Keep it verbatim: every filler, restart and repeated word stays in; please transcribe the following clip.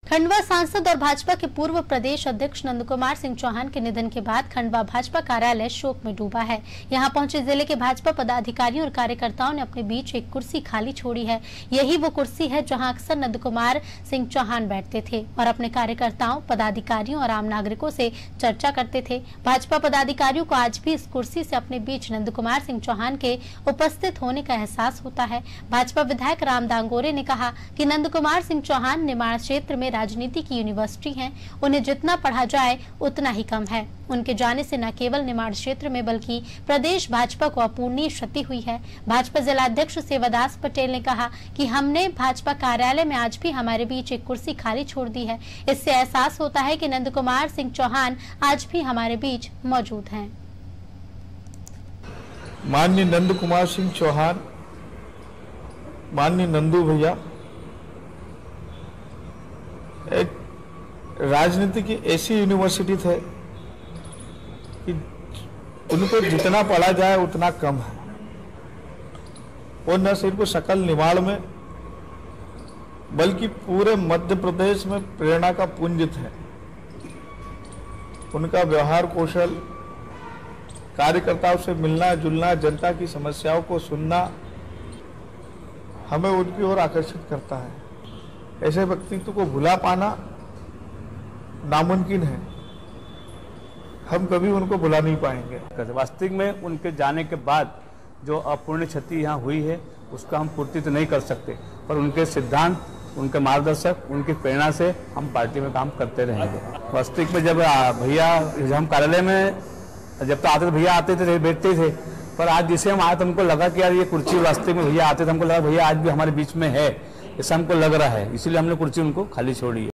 खंडवा सांसद और भाजपा के पूर्व प्रदेश अध्यक्ष नंद कुमार सिंह चौहान के निधन के बाद खंडवा भाजपा कार्यालय शोक में डूबा है। यहां पहुंचे जिले के भाजपा पदाधिकारियों और कार्यकर्ताओं ने अपने बीच एक कुर्सी खाली छोड़ी है। यही वो कुर्सी है जहां अक्सर नंद कुमार सिंह चौहान बैठते थे और अपने कार्यकर्ताओं, पदाधिकारियों और आम नागरिकों से चर्चा करते थे। भाजपा पदाधिकारियों को आज भी इस कुर्सी से अपने बीच नंद कुमार सिंह चौहान के उपस्थित होने का एहसास होता है। भाजपा विधायक राम दांगोरे ने कहा कि नंद कुमार सिंह चौहान निमाड़ क्षेत्र में राजनीति की यूनिवर्सिटी है, उन्हें जितना पढ़ा जाए उतना ही कम है। उनके जाने से न केवल निमाड़ क्षेत्र में बल्कि प्रदेश भाजपा को अपूरणीय क्षति हुई है। भाजपा जिलाध्यक्ष सेवादास पटेल ने कहा कि हमने भाजपा कार्यालय में आज भी हमारे बीच एक कुर्सी खाली छोड़ दी है। इससे एहसास होता है कि नंद कुमार सिंह चौहान आज भी हमारे बीच मौजूद हैं। माननीय नंद कुमार सिंह चौहान, माननीय नंदू भैया एक राजनीति की ऐसी यूनिवर्सिटी थे कि उनको जितना पढ़ा जाए उतना कम है। वो न सिर्फ सकल निमाड़ में बल्कि पूरे मध्य प्रदेश में प्रेरणा का पुंज थे। उनका व्यवहार कौशल, कार्यकर्ताओं से मिलना जुलना, जनता की समस्याओं को सुनना हमें उनकी ओर आकर्षित करता है। ऐसे व्यक्तित्व को भुला पाना नामुमकिन है। हम कभी उनको भुला नहीं पाएंगे। वास्तविक में उनके जाने के बाद जो अपूर्ण क्षति यहाँ हुई है उसका हम पूर्ति तो नहीं कर सकते, पर उनके सिद्धांत, उनके मार्गदर्शक, उनकी प्रेरणा से हम पार्टी में काम करते रहेंगे। वास्तविक में जब भैया हम कार्यालय में जब तो आते थे, भैया आते थे, बैठते थे, पर आज जिसे हम आए तो हमको लगा कि यार ये कुर्सी वास्तविक में भैया आते थे, हमको लगा भैया आज भी हमारे बीच में है, ऐसा हमको लग रहा है, इसीलिए हमने कुर्सी उनको खाली छोड़ी है।